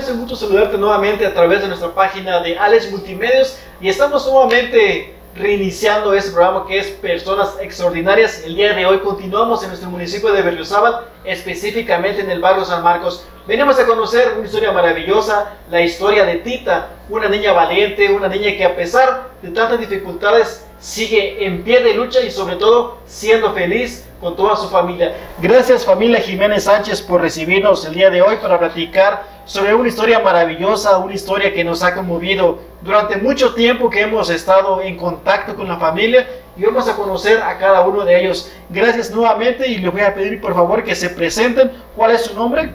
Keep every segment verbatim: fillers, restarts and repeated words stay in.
gusto y mucho saludarte nuevamente a través de nuestra página de Alex Multimedios y estamos nuevamente reiniciando este programa que es Personas Extraordinarias. El día de hoy continuamos en nuestro municipio de Berriozábal, específicamente en el barrio San Marcos. Venimos a conocer una historia maravillosa, la historia de Tita, una niña valiente, una niña que a pesar de tantas dificultades sigue en pie de lucha y sobre todo siendo feliz con toda su familia. Gracias familia Jiménez Sánchez por recibirnos el día de hoy para platicar sobre una historia maravillosa, una historia que nos ha conmovido durante mucho tiempo que hemos estado en contacto con la familia y vamos a conocer a cada uno de ellos. Gracias nuevamente y les voy a pedir por favor que se presenten. ¿Cuál es su nombre?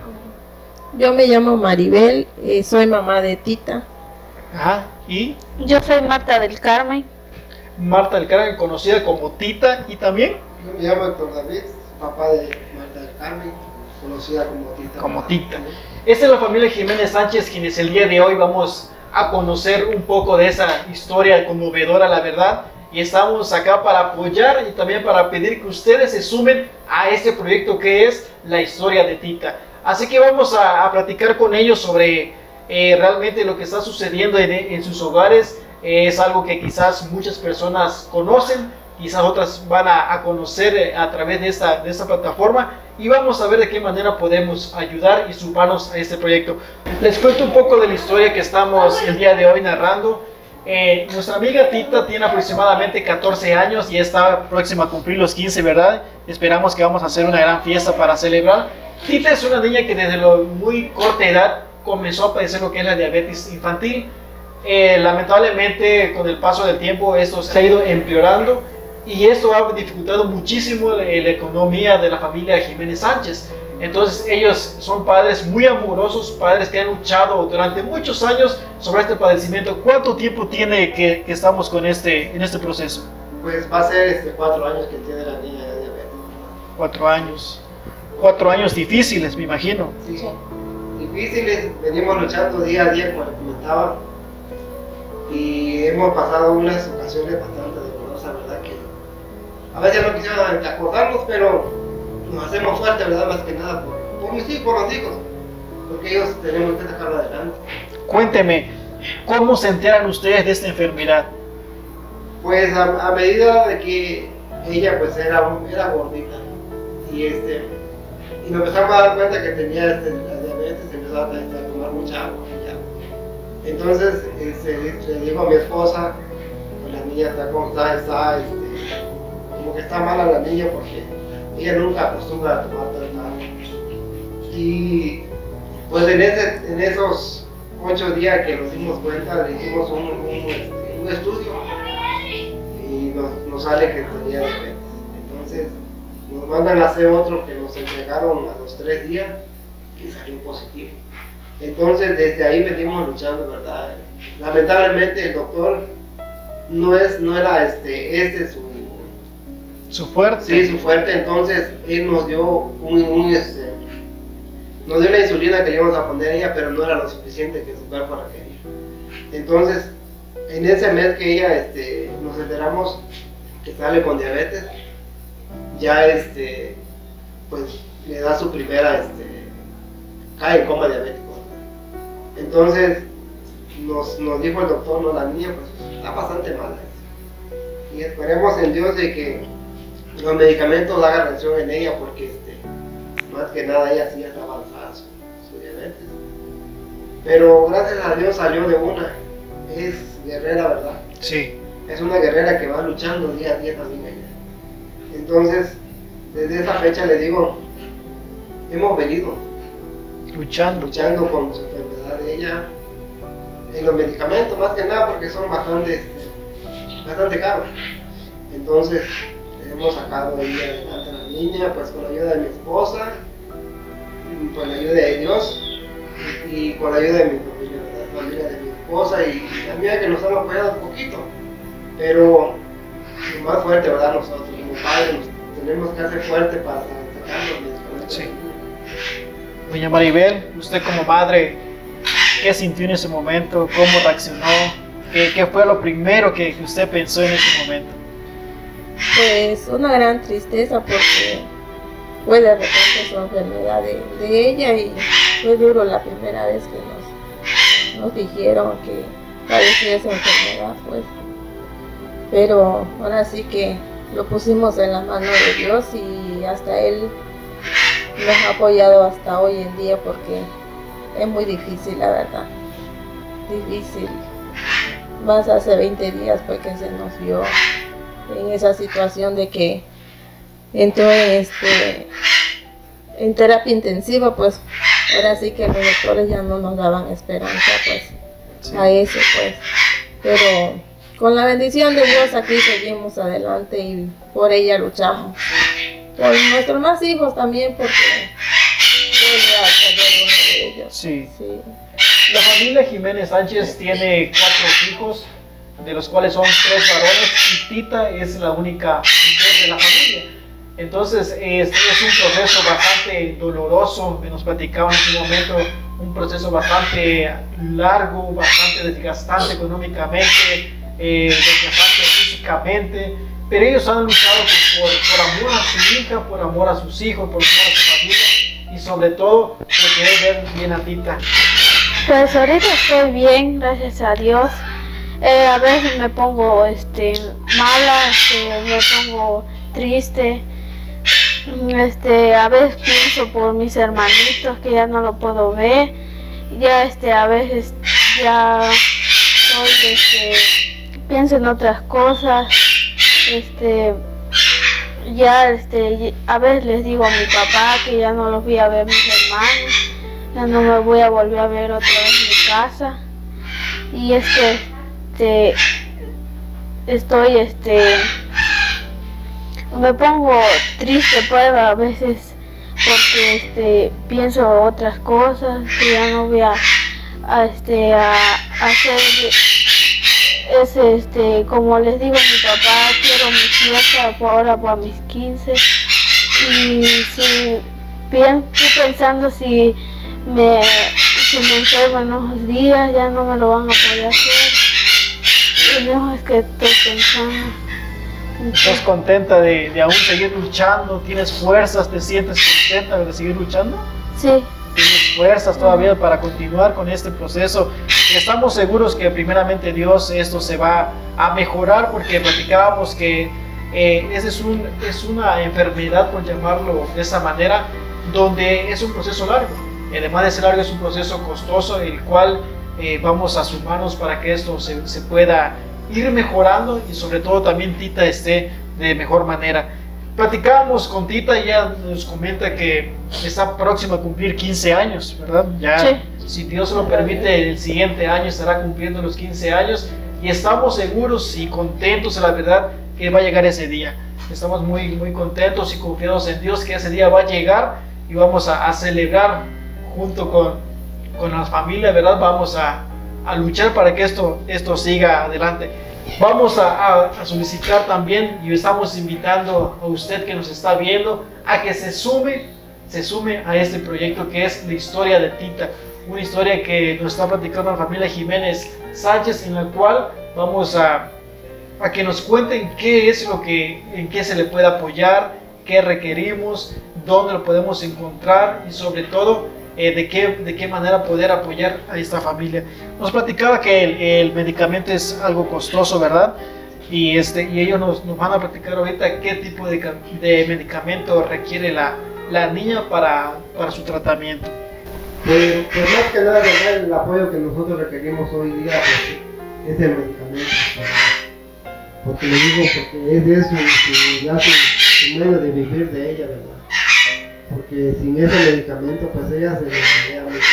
Yo me llamo Maribel, eh, soy mamá de Tita. Ajá, ¿y? Yo soy Marta del Carmen. Marta del Carmen, conocida como Tita, y también yo me llamo Héctor David, papá de Marta del Carmen, conocida como Tita. Como Tita. Esta es la familia Jiménez Sánchez, quienes el día de hoy vamos a conocer un poco de esa historia conmovedora, la verdad. Y estamos acá para apoyar y también para pedir que ustedes se sumen a este proyecto que es la historia de Tita. Así que vamos a, a platicar con ellos sobre eh, realmente lo que está sucediendo en, en sus hogares. Eh, es algo que quizás muchas personas conocen, quizás otras van a, a conocer a través de esta, de esta plataforma y vamos a ver de qué manera podemos ayudar y sumarnos a este proyecto. Les cuento un poco de la historia que estamos el día de hoy narrando. Eh, nuestra amiga Tita tiene aproximadamente catorce años y está próxima a cumplir los quince, ¿verdad? Esperamos que vamos a hacer una gran fiesta para celebrar. Tita es una niña que desde lo muy corta edad comenzó a padecer lo que es la diabetes infantil. Eh, lamentablemente con el paso del tiempo esto se ha ido empeorando y esto ha dificultado muchísimo la, la economía de la familia Jiménez Sánchez. Entonces ellos son padres muy amorosos, padres que han luchado durante muchos años sobre este padecimiento. ¿Cuánto tiempo tiene que, que estamos con este, en este proceso? Pues va a ser este, cuatro años que tiene la niña de diabetes. Cuatro años. Cuatro años difíciles, me imagino. Sí, difíciles, venimos luchando día a día, como les comentaba. Y hemos pasado unas ocasiones bastante dolorosas, ¿verdad? Que a veces no quisiera acordarnos, pero nos hacemos fuertes, ¿verdad? Más que nada por, por mis hijos, por los hijos, porque ellos tenemos que sacarlo adelante. Cuénteme, ¿cómo se enteran ustedes de esta enfermedad? Pues a, a medida de que ella pues era, era gordita y este y nos empezamos a dar cuenta que tenía este, la diabetes, empezó a, a tomar mucha agua. Entonces este, le digo a mi esposa, pues la niña está como está, está este, como que está mala la niña porque ella nunca acostumbra a tomar tanta agua. Y pues en, ese, en esos ocho días que nos dimos cuenta, le hicimos un, un, este, un estudio y nos, nos sale que tenía diabetes. Entonces nos mandan a hacer otro que nos entregaron a los tres días y salió positivo. Entonces desde ahí venimos luchando, ¿verdad? Lamentablemente el doctor no, es, no era este, este su, su fuerte. Sí, su fuerte, entonces él nos dio, un, un, este, nos dio la insulina que le íbamos a poner a ella, pero no era lo suficiente que su cuerpo requería. Entonces, en ese mes que ella este, nos enteramos que sale con diabetes, ya este, pues le da su primera, este, cae en coma diabético. Entonces nos, nos dijo el doctor, no, la niña pues está bastante mala. Y esperemos en Dios de que los medicamentos hagan reacción en ella porque este, más que nada ella sí está avanzada su, su diabetes. Pero gracias a Dios salió de una. Es guerrera, ¿verdad? Sí. Es una guerrera que va luchando día a día también ella. Entonces, desde esa fecha le digo, hemos venido Luchando. luchando con su enfermedad de ella, en los medicamentos más que nada porque son bastante, bastante caros. Entonces hemos sacado ahí adelante a la niña, pues con la ayuda de mi esposa, con la ayuda de Dios y con la ayuda de mi familia, la familia de mi esposa y la mía que nos han apoyado un poquito, pero lo más fuerte, ¿verdad? Nosotros como padres nos tenemos que hacer fuerte para sacar los medicamentos. Sí. Doña Maribel, usted como madre, ¿qué sintió en ese momento? ¿Cómo reaccionó? ¿Qué, qué fue lo primero que usted pensó en ese momento? Pues una gran tristeza porque fue de repente su enfermedad de, de ella y fue duro la primera vez que nos, nos dijeron que padecía esa enfermedad, pues. Pero ahora sí que lo pusimos en la mano de Dios y hasta Él nos ha apoyado hasta hoy en día, porque es muy difícil, la verdad. Difícil. Más hace veinte días fue que se nos vio en esa situación de que entró en, este, en terapia intensiva, pues ahora sí que los doctores ya no nos daban esperanza, pues, sí, a eso, pues. Pero con la bendición de Dios aquí seguimos adelante y por ella luchamos. Por nuestros más hijos también, porque vuelve a perder uno de ellos. Sí. Sí. La familia Jiménez Sánchez tiene cuatro hijos, de los cuales son tres varones, y Tita es la única mujer de la familia. Entonces es, es un proceso bastante doloroso, que nos platicaba en su momento, un proceso bastante largo, bastante desgastante económicamente, eh, desgastante físicamente, pero ellos han luchado por, por, por amor a su hija, por amor a sus hijos, por amor a su familia y sobre todo por querer ver bien a Tita. Pues ahorita estoy bien, gracias a Dios. Eh, a veces me pongo este, mala, este, me pongo triste. Este, a veces pienso por mis hermanitos que ya no lo puedo ver. Ya este, a veces ya soy, este, pienso en otras cosas. Este, ya este, a veces les digo a mi papá que ya no los voy a ver mis hermanos. Ya no me voy a volver a ver otra vez en mi casa. Y este, este estoy este me pongo triste, pues, a veces, porque este pienso otras cosas, que ya no voy a, a este a, a hacer ese este como les digo a mi papá, quiero mi fiesta por ahora para mis quince. Y si bien estoy pensando si Me, si me enfermo en unos días, ya no me lo van a poder hacer. Y no, es que estoy pensando. ¿Estás contenta de, de aún seguir luchando? ¿Tienes fuerzas? ¿Te sientes contenta de seguir luchando? Sí. ¿Tienes fuerzas todavía para continuar con este proceso? Estamos seguros que primeramente Dios esto se va a mejorar, porque platicábamos que eh, esa es, un, es una enfermedad, por llamarlo de esa manera, donde es un proceso largo. Además de ser largo, es un proceso costoso, el cual eh, vamos a sumarnos para que esto se, se pueda ir mejorando y sobre todo también Tita esté de mejor manera. Platicábamos con Tita y ella nos comenta que está próxima a cumplir quince años, ¿verdad? Ya, sí. Si Dios lo permite, el siguiente año estará cumpliendo los quince años y estamos seguros y contentos, la verdad, que va a llegar ese día. Estamos muy, muy contentos y confiados en Dios que ese día va a llegar y vamos a, a celebrar junto con, con la familia, ¿verdad? Vamos a, a luchar para que esto, esto siga adelante. Vamos a, a, a solicitar también, y estamos invitando a usted que nos está viendo, a que se sume, se sume a este proyecto que es la historia de Tita, una historia que nos está platicando la familia Jiménez Sánchez, en la cual vamos a, a que nos cuenten qué es lo que, en qué se le puede apoyar, qué requerimos, dónde lo podemos encontrar y sobre todo Eh, de, qué, de qué manera poder apoyar a esta familia. Nos platicaba que el, el medicamento es algo costoso, ¿verdad? Y, este, y ellos nos, nos van a platicar ahorita qué tipo de, de medicamento requiere la, la niña para, para su tratamiento. Pues, pues más que nada, ¿verdad? El apoyo que nosotros requerimos hoy día pues, es el medicamento. Porque le digo, porque es de eso, su, ya su, su medio de vivir de ella, ¿verdad? Porque sin ese medicamento pues ella se desmayaba mucho.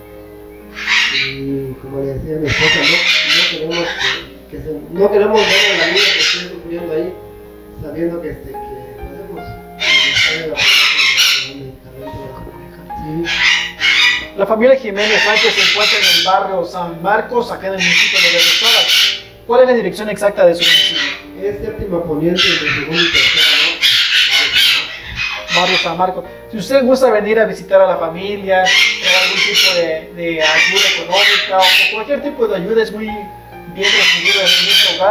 Y como le decía a mi esposa, no, no queremos que, que se, no queremos ver a la niña que esté sufriendo ahí, sabiendo que, este, que podemos estar el medicamento. Sí. La familia Jiménez Sánchez se encuentra en el barrio San Marcos, acá en el municipio de Berriozábal. ¿Cuál es la dirección exacta de su domicilio? Es séptima poniente de segunda y tercera, ¿no? Barrio San Marcos. Si usted gusta venir a visitar a la familia, algún tipo de, de ayuda económica o cualquier tipo de ayuda, es muy bien recibido en este hogar.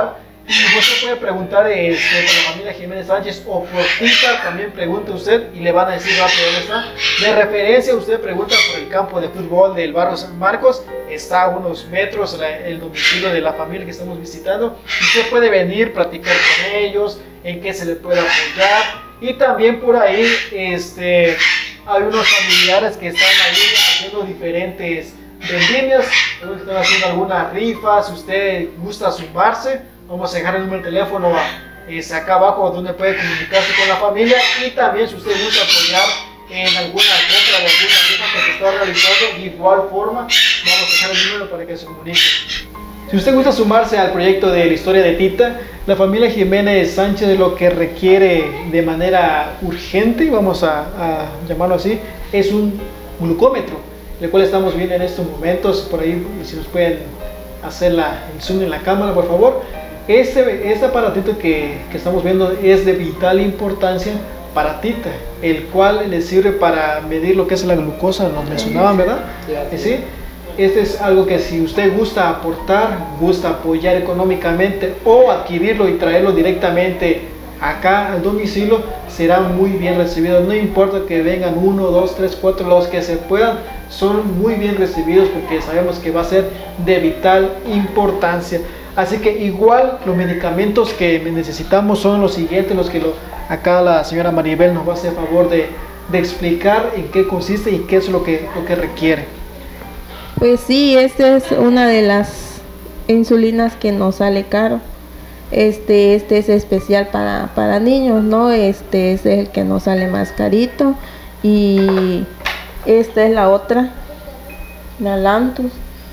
Y usted puede preguntar este, por la familia Jiménez Sánchez o por Tita, también pregunte usted y le van a decir rápido dónde está. De referencia, usted pregunta por el campo de fútbol del barrio San Marcos, está a unos metros la, el domicilio de la familia que estamos visitando. Usted puede venir, platicar con ellos, en qué se le puede apoyar. Y también por ahí este, hay unos familiares que están ahí haciendo diferentes vendimias, están haciendo algunas rifas. Si usted gusta sumarse, vamos a dejar el número de teléfono es acá abajo donde puede comunicarse con la familia. Y también si usted gusta apoyar en alguna compra de alguna rifa que se está realizando, de igual forma vamos a dejar el número para que se comunique. Si usted gusta sumarse al proyecto de la historia de Tita, la familia Jiménez Sánchez lo que requiere de manera urgente, vamos a, a llamarlo así, es un glucómetro, el cual estamos viendo en estos momentos. Por ahí, si nos pueden hacer la, el zoom en la cámara, por favor. Este, este aparatito que, que estamos viendo es de vital importancia para Tita, el cual le sirve para medir lo que es la glucosa, nos mencionaban, ¿verdad? Sí, ¿sí? Este es algo que si usted gusta aportar, gusta apoyar económicamente o adquirirlo y traerlo directamente acá al domicilio, será muy bien recibido. No importa que vengan uno, dos, tres, cuatro, los que se puedan, son muy bien recibidos porque sabemos que va a ser de vital importancia. Así que igual los medicamentos que necesitamos son los siguientes, los que lo, acá la señora Maribel nos va a hacer favor de, de explicar en qué consiste y qué es lo que, lo que requiere. Pues sí, esta es una de las insulinas que nos sale caro. Este, este es especial para, para niños, ¿no? Este es el que nos sale más carito. Y esta es la otra, la Lantus,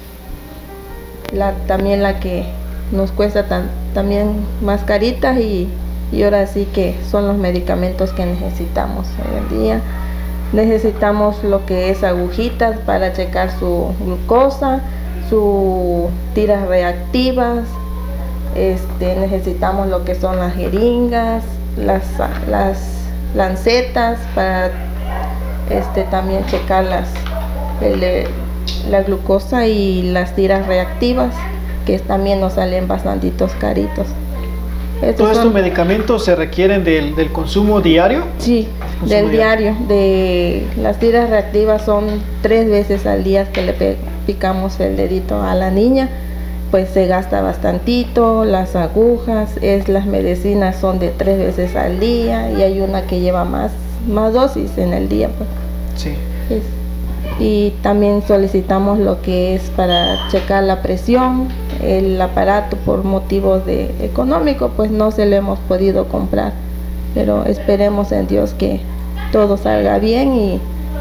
la, también la que nos cuesta tan, también más carita. Y, y ahora sí que son los medicamentos que necesitamos hoy en día. Necesitamos lo que es agujitas para checar su glucosa, sus tiras reactivas. Este, necesitamos lo que son las jeringas, las, las lancetas para este, también checar las, el, la glucosa y las tiras reactivas, que también nos salen bastantitos caritos. Estos ¿Todos son, estos medicamentos se requieren del, del consumo diario? Sí, consumo del diario. diario. De las tiras reactivas son tres veces al día que le picamos el dedito a la niña, pues se gasta bastantito. Las agujas, es las medicinas son de tres veces al día y hay una que lleva más, más dosis en el día. Pues. Sí. Es, y también solicitamos lo que es para checar la presión. El aparato por motivos de económico pues no se lo hemos podido comprar, pero esperemos en Dios que todo salga bien y,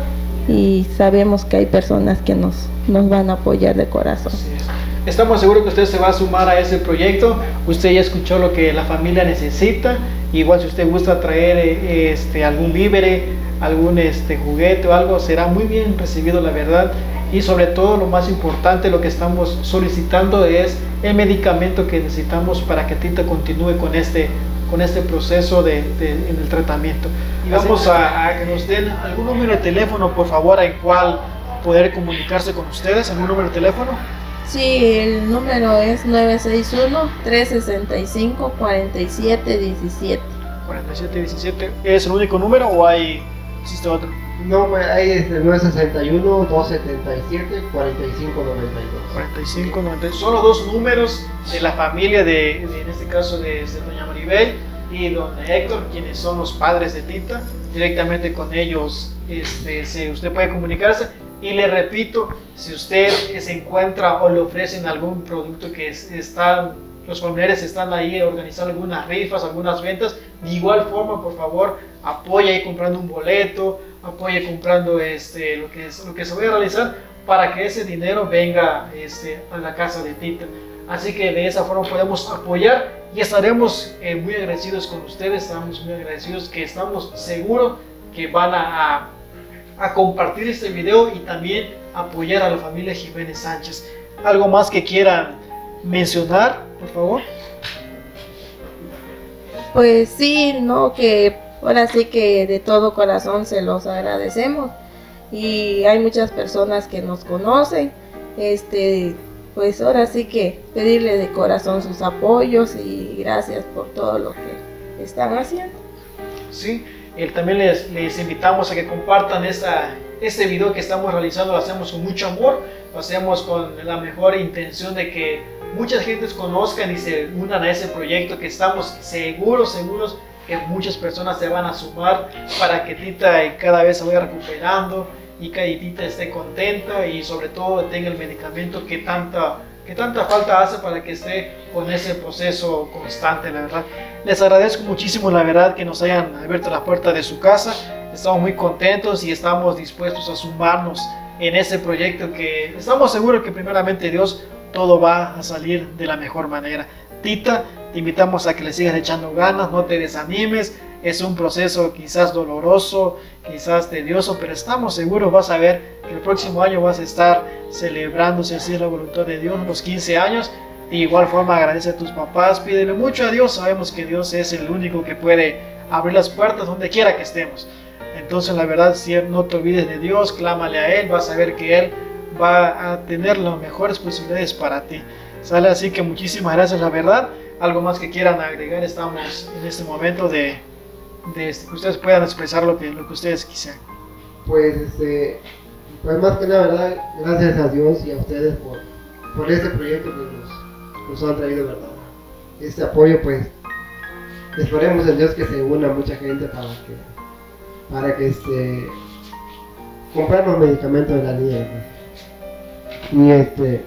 y sabemos que hay personas que nos, nos van a apoyar de corazón. Sí. Estamos seguros que usted se va a sumar a ese proyecto. Usted ya escuchó lo que la familia necesita. Igual si usted gusta traer este, algún vívere, algún este, juguete o algo, será muy bien recibido, la verdad. Y sobre todo, lo más importante, lo que estamos solicitando es el medicamento que necesitamos para que Tita continúe con este, con este proceso de, de, en el tratamiento. Y vamos a, a que nos den algún número de teléfono, por favor, al cual poder comunicarse con ustedes. ¿Algún número de teléfono? Sí, el número es nueve seis uno, tres seis cinco, cuatro siete uno siete. cuatro siete uno siete. ¿Es el único número o hay, existe otro? No, pues ahí es el nueve seis uno, dos siete siete, cuatro cinco nueve dos. cuarenta y cinco noventa y dos. Son los dos números de la familia de, de en este caso de, de doña Maribel y don Héctor, quienes son los padres de Tita. Directamente con ellos este, se, usted puede comunicarse. Y le repito, si usted se encuentra o le ofrecen algún producto que es, están, los familiares están ahí organizando algunas rifas, algunas ventas, de igual forma, por favor, apoye ahí comprando un boleto, apoye comprando este, lo, que es, lo que se vaya a realizar para que ese dinero venga este, a la casa de Tita. Así que de esa forma podemos apoyar y estaremos eh, muy agradecidos con ustedes, estamos muy agradecidos que estamos seguros que van a, a a compartir este video y también apoyar a la familia Jiménez Sánchez. ¿Algo más que quieran mencionar, por favor? Pues sí, no, que ahora sí que de todo corazón se los agradecemos y hay muchas personas que nos conocen, este, pues ahora sí que pedirle de corazón sus apoyos y gracias por todo lo que están haciendo. Sí, eh, también les, les invitamos a que compartan esta, este video que estamos realizando, lo hacemos con mucho amor, lo hacemos con la mejor intención de que muchas gentes conozcan y se unan a ese proyecto, que estamos seguros, seguros que muchas personas se van a sumar para que Tita cada vez se vaya recuperando y que Tita esté contenta y sobre todo tenga el medicamento que tanta, que tanta falta hace para que esté con ese proceso constante, la verdad. Les agradezco muchísimo, la verdad, que nos hayan abierto la puerta de su casa. Estamos muy contentos y estamos dispuestos a sumarnos en ese proyecto, que estamos seguros que primeramente Dios todo va a salir de la mejor manera. Tita, te invitamos a que le sigas echando ganas, no te desanimes. Es un proceso quizás doloroso, quizás tedioso, pero estamos seguros, vas a ver que el próximo año vas a estar celebrando, si así es la voluntad de Dios, los quince años. De igual forma agradece a tus papás, pídele mucho a Dios, sabemos que Dios es el único que puede abrir las puertas donde quiera que estemos. Entonces la verdad, si no te olvides de Dios, clámale a Él, vas a ver que Él va a tener las mejores posibilidades para ti. Sale, así que muchísimas gracias, la verdad. Algo más que quieran agregar, estamos en este momento de, de este, que ustedes puedan expresar lo que, lo que ustedes quisieran. Pues, este, pues más que nada, ¿verdad? Gracias a Dios y a ustedes por, por este proyecto que nos, nos han traído, ¿verdad? Este apoyo, pues, esperemos en Dios que se una mucha gente para que, para que, este, comprar los medicamentos de la niña, ¿verdad? Y este,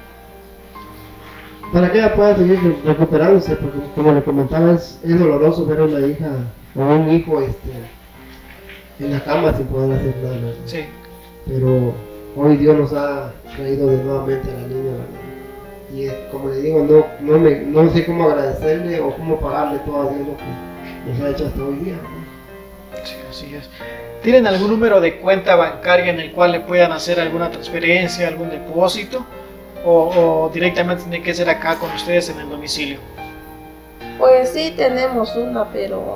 para que ella pueda seguir recuperándose, porque como le comentaba, es, es doloroso ver a una hija o un hijo este, en la cama sin poder hacer nada, ¿verdad? Sí. Pero hoy Dios nos ha traído de nuevamente a la niña, ¿verdad? Y eh, como le digo, no, no, me, no sé cómo agradecerle o cómo pagarle todo eso que nos ha hecho hasta hoy día, ¿verdad? Sí, así es. ¿Tienen algún número de cuenta bancaria en el cual le puedan hacer alguna transferencia, algún depósito? O, o directamente tiene que ser acá con ustedes en el domicilio? Pues sí tenemos una, pero...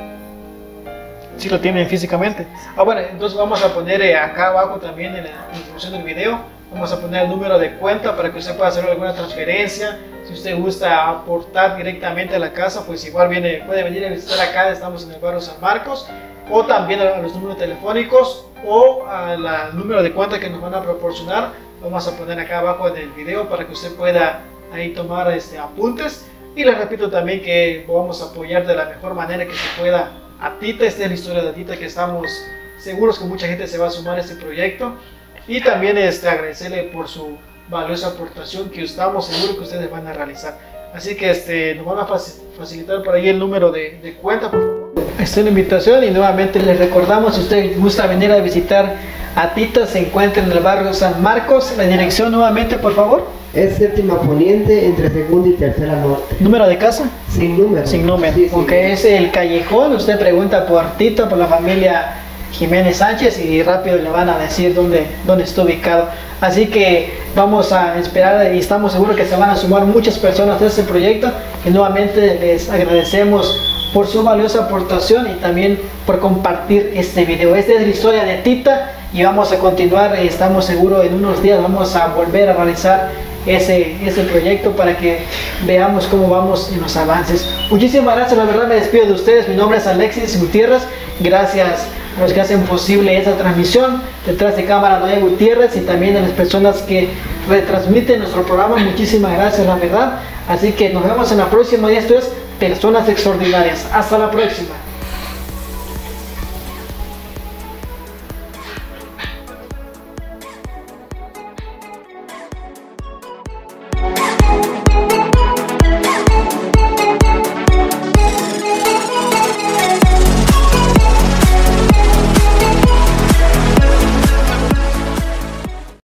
¿Sí lo tienen físicamente? Ah, bueno, entonces vamos a poner eh, acá abajo también en la descripción del video, vamos a poner el número de cuenta para que usted pueda hacer alguna transferencia. Si usted gusta aportar directamente a la casa, pues igual viene, puede venir a visitar acá, estamos en el barrio San Marcos, o también a los números telefónicos o al número de cuenta que nos van a proporcionar. Vamos a poner acá abajo en el video para que usted pueda ahí tomar este, apuntes. Y les repito también que vamos a apoyar de la mejor manera que se pueda a Tita. Esta es la historia de Tita, que estamos seguros que mucha gente se va a sumar a este proyecto. Y también este, agradecerle por su valiosa aportación, que estamos seguros que ustedes van a realizar. Así que este, nos van a facilitar por ahí el número de, de cuenta, por favor. Esta es la invitación y nuevamente les recordamos, si usted gusta venir a visitar a Tita, se encuentra en el barrio San Marcos. La dirección nuevamente, por favor. Es séptima poniente entre segunda y tercera norte. ¿Número de casa? Sin número. Sin número. Sí, sí. Ok, es el callejón. Usted pregunta por Tita, por la familia Jiménez Sánchez, y rápido le van a decir dónde, dónde está ubicado. Así que vamos a esperar y estamos seguros que se van a sumar muchas personas a este proyecto. Y nuevamente les agradecemos por su valiosa aportación y también por compartir este video. Esta es la historia de Tita y vamos a continuar. Estamos seguros en unos días vamos a volver a realizar ese, ese proyecto para que veamos cómo vamos en los avances. Muchísimas gracias, la verdad me despido de ustedes. Mi nombre es Alexis Gutiérrez. Gracias a los que hacen posible esta transmisión. Detrás de cámara Noé Gutiérrez y también a las personas que retransmiten nuestro programa. Muchísimas gracias, la verdad. Así que nos vemos en la próxima y esto es Personas Extraordinarias. Hasta la próxima.